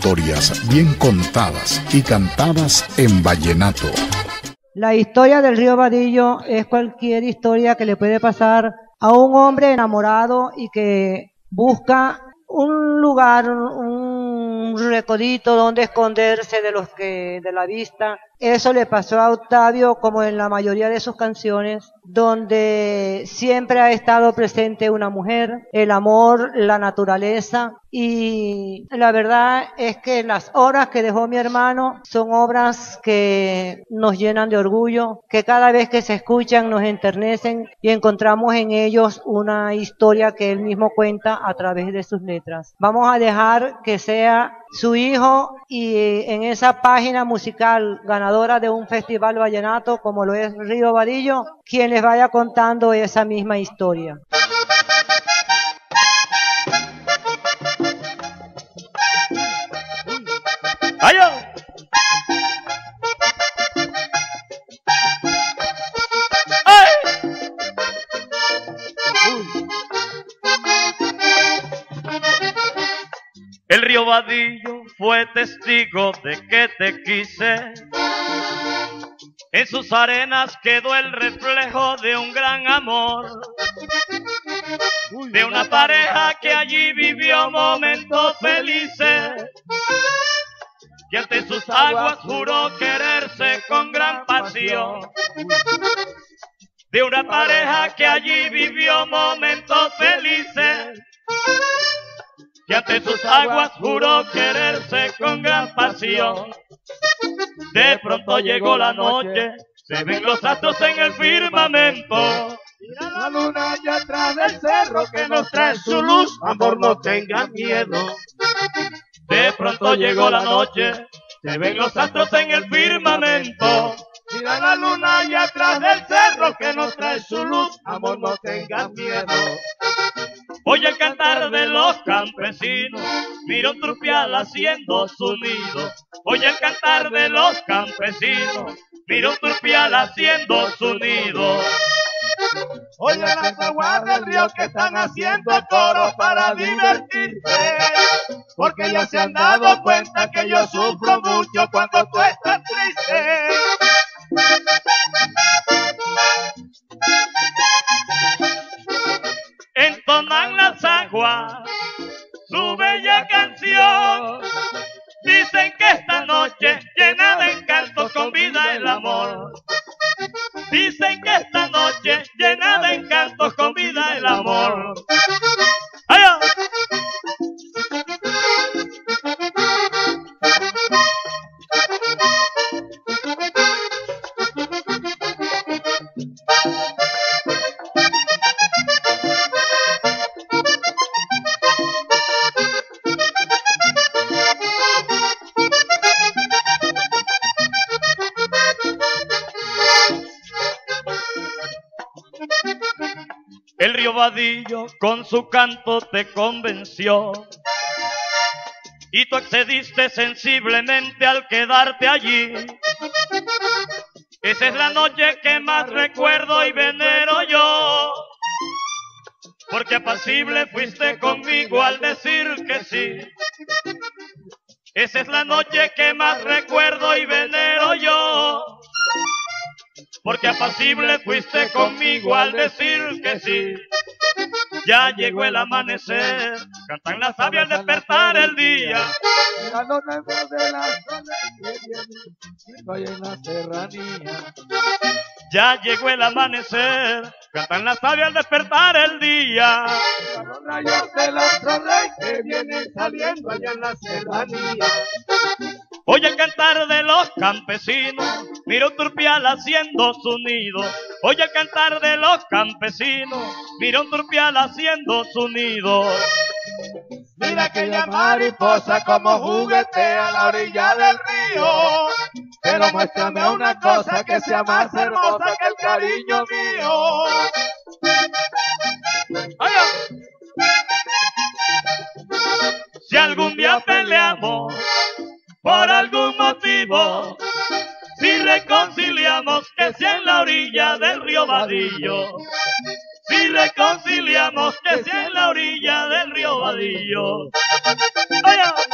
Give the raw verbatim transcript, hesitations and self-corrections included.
historias bien contadas y cantadas en vallenato. La historia del río Vadillo es cualquier historia que le puede pasar a un hombre enamorado y que busca un lugar, un recodito donde esconderse de los que de la vista. Eso le pasó a Octavio, como en la mayoría de sus canciones, donde siempre ha estado presente una mujer, el amor, la naturaleza, y la verdad es que las obras que dejó mi hermano son obras que nos llenan de orgullo, que cada vez que se escuchan nos enternecen y encontramos en ellos una historia que él mismo cuenta a través de sus letras. Vamos a dejar que sea su hijo, y en esa página musical ganadora de un festival vallenato como lo es Río Vadillo, quien les vaya contando esa misma historia. ¡Ayo! ¡Ay! El río Vadillo fue testigo de que te quise. En sus arenas quedó el reflejo de un gran amor, de una pareja que allí vivió momentos felices, que ante sus aguas juró quererse con gran pasión, de una pareja que allí vivió momentos felices, que ante sus aguas juró quererse con gran pasión. De pronto llegó la noche, se ven los astros en el firmamento, mira la luna allá atrás del cerro que nos trae su luz, amor, no tengas miedo. De pronto llegó la noche, se ven los astros en el firmamento, mira la luna allá atrás del cerro que nos trae su luz, amor, no tengas miedo. Oye el cantar de los campesinos, mira un trupial haciendo su nido. Oye el cantar de los campesinos, mira un trupial haciendo su nido. Oye las aguas del río que están haciendo coro para divertirse, porque ya se han dado cuenta que yo sufro mucho cuando tú estás triste. Entonan las aguas su bella canción, dicen que esta noche llena de encantos convida el amor, dicen que esta noche llena de encantos convida el amor. ¡Ay! El río Vadillo con su canto te convenció y tú accediste sensiblemente al quedarte allí. Esa es la noche que más recuerdo y venero yo, porque apacible fuiste conmigo al decir que sí. Esa es la noche que más recuerdo y venero yo, porque apacible fuiste conmigo al decir que sí. Ya llegó el amanecer, cantan las aves al despertar el día. La luna de la zona que viene, estoy en la serranía. Ya llegó el amanecer, cantan las aves al despertar el día. Los rayos del astro rey que vienen saliendo allá en la serranía. Oye el cantar de los campesinos, mira un turpial haciendo su nido. Oye el cantar de los campesinos, mira un turpial haciendo su nido. Mira aquella mariposa como juguetea a la orilla del río. Pero muéstrame una cosa que sea más hermosa que el cariño mío. ¡Ay! Si algún día peleamos por algún motivo, si reconciliamos que sea en la orilla del río Vadillo, si reconciliamos que sea en la orilla del río Vadillo. ¡Ay!